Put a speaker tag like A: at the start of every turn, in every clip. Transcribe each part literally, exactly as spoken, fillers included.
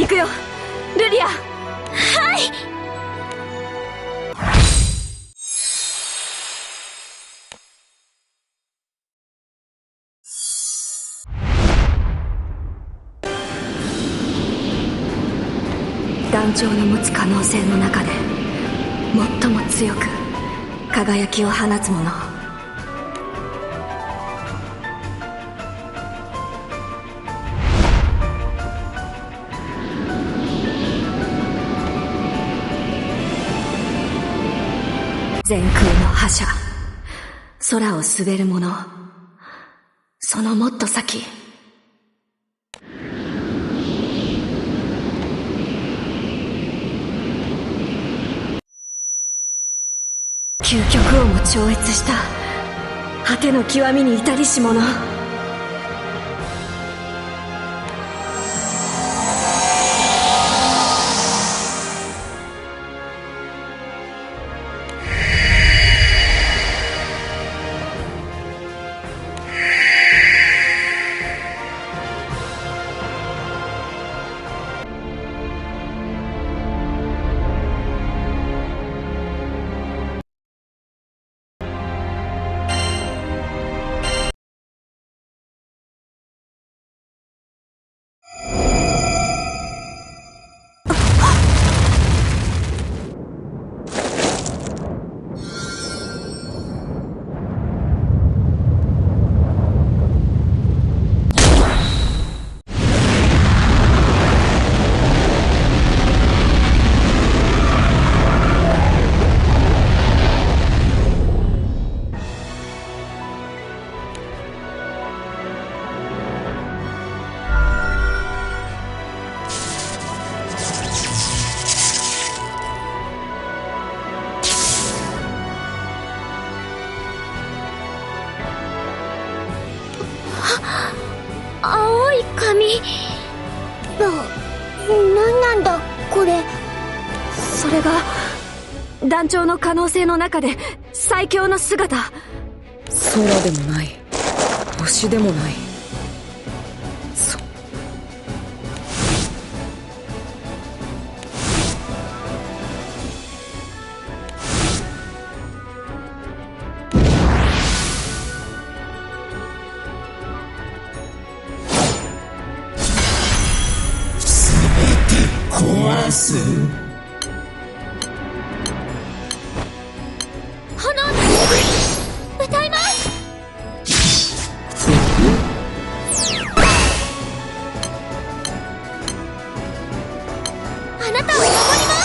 A: くよ、ルリア。はい。団長の持つ可能性の中で最も強く輝きを放つもの。全空の覇者、空を滑る者、そのもっと先。究極をも超越した果ての極みに至りし者。
B: 青い髪。な、なんなんだこれ。
A: それが団長の可能性の中で最強の姿。
C: 空でもない星でもない。そ
D: 壊す。
B: 炎の歌います。あなたを守ります。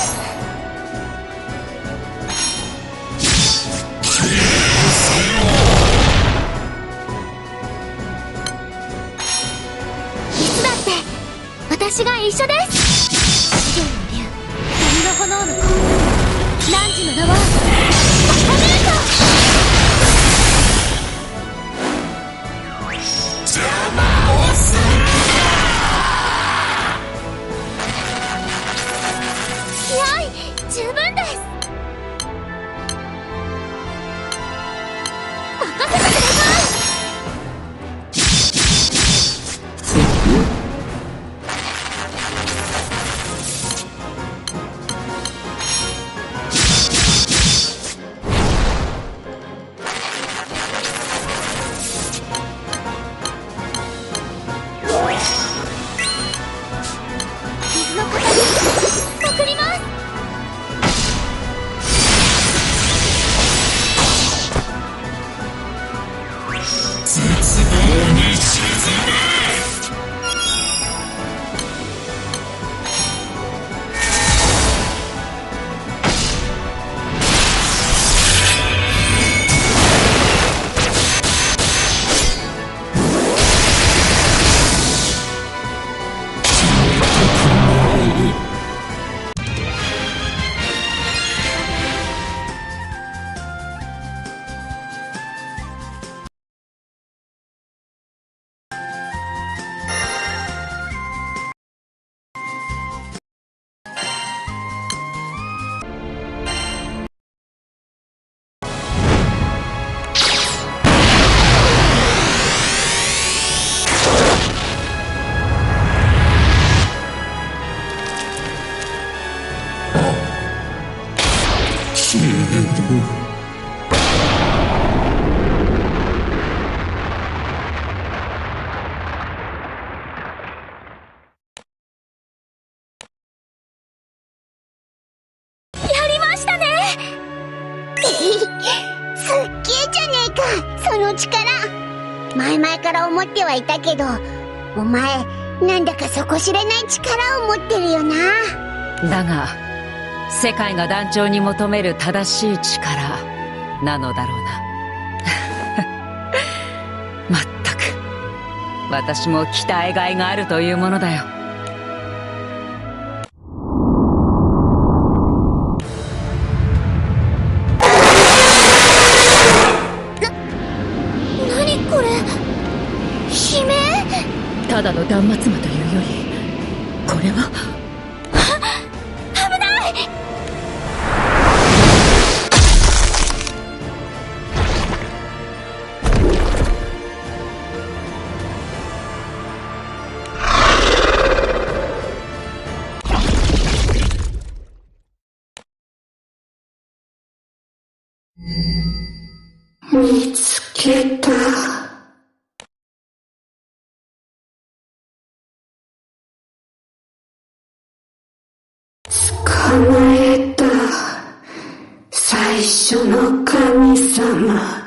B: いつだって私が一緒です。炎の子、汝の名はアメータ。
D: 邪魔をする
B: な。やい、十分です。任せてください。 やりましたねすっげえじゃねえか、その力。前々から思ってはいたけど、お前なんだか底知れない力を持ってるよな。
C: だが世界が団長に求める正しい力なのだろうな。まったく私も鍛えがいがあるというものだよ。
B: 何これ、悲鳴？
C: ただの断末魔というよりこれは
B: 危ない！
A: 見つけた。捕まえた。最初の神様。